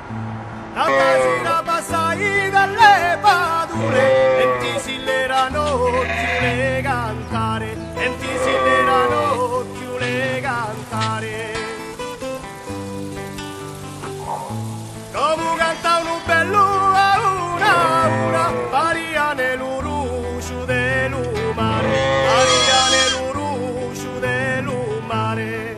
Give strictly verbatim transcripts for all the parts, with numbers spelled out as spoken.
La casina passai dalle padule e ti si l'erano chiule cantare, e ti si l'erano chiule cantare. Come canta un bello a una una, paria nell'uruccio del mare, paria nell'uruccio del mare.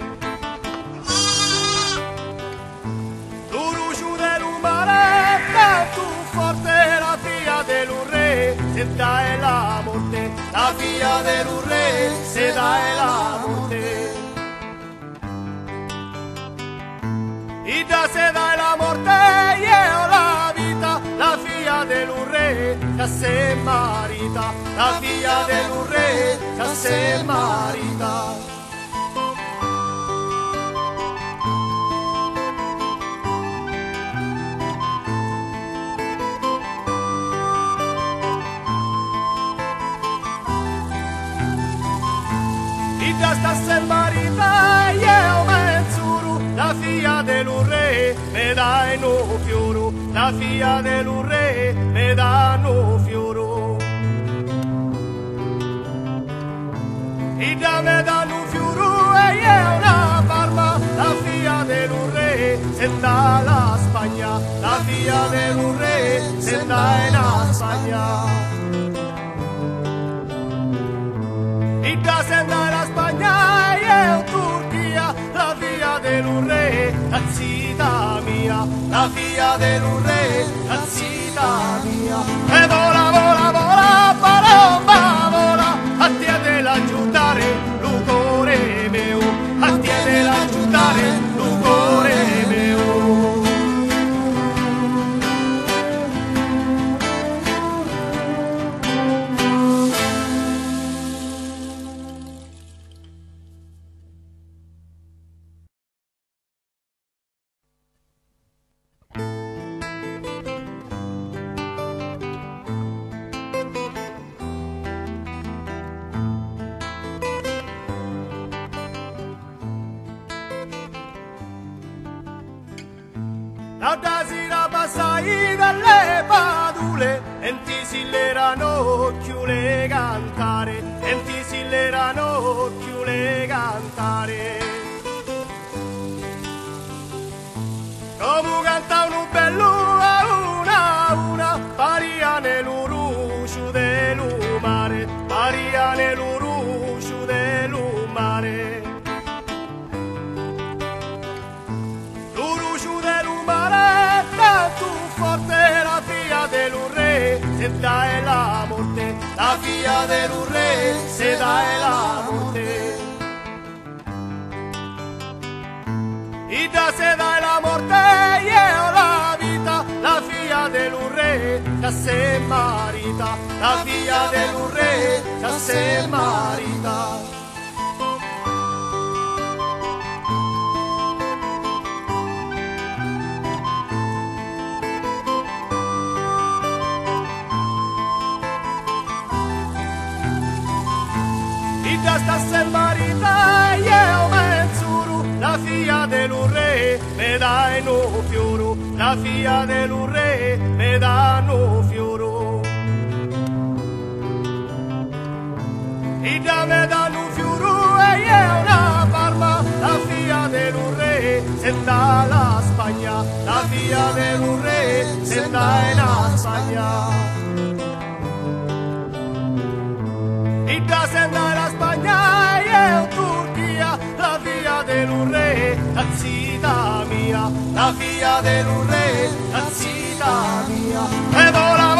L'uruccio del mare è tanto forte, la figlia del re, se dà la morte, la figlia del re, se dà la morte. E da se dà la morte, io la vita, la figlia del re, che se marita, la figlia del re, che se marita. E da sta se marita, io menzuru, la figlia del re, me dai no fioro, la figlia del re, me dà no fioro. E da me dà no fioro e io una palma, la figlia del re, senta la Spagna, la figlia del re, senta la Spagna. E da senta la Spagna e io Turchia, la figlia del re, la zita mia, la figlia del re, la zita mia. E vola, vola, vola, palomba, vola, a te dell'aggiuntare, l'ucore mio, a te dell'aggiuntare, l'ucore mio. La sera passai dalle padule e ti si l'erano chiule cantare, e ti si l'erano chiule cantare. Come canta un bello a una una, paria nell'uruccio del mare, paria nell'uruccio del mare. Forte la figlia del re, se dà la morte, la figlia del re, se dà la morte. E da se dà la morte, io la vita, la figlia del re, che se marita, la figlia del re, che se marita. Da sta se marita, io menzuru, la figlia del re, me dai no fioro, la figlia del re, me dà no fioro. E da me dà no fioro e io una palma, la figlia del re, senta la Spagna, la figlia del re, senta la Spagna. E da senta la Spagna e io Turchia, la figlia del re, la zita mia, la figlia del re, la zita mia. E vola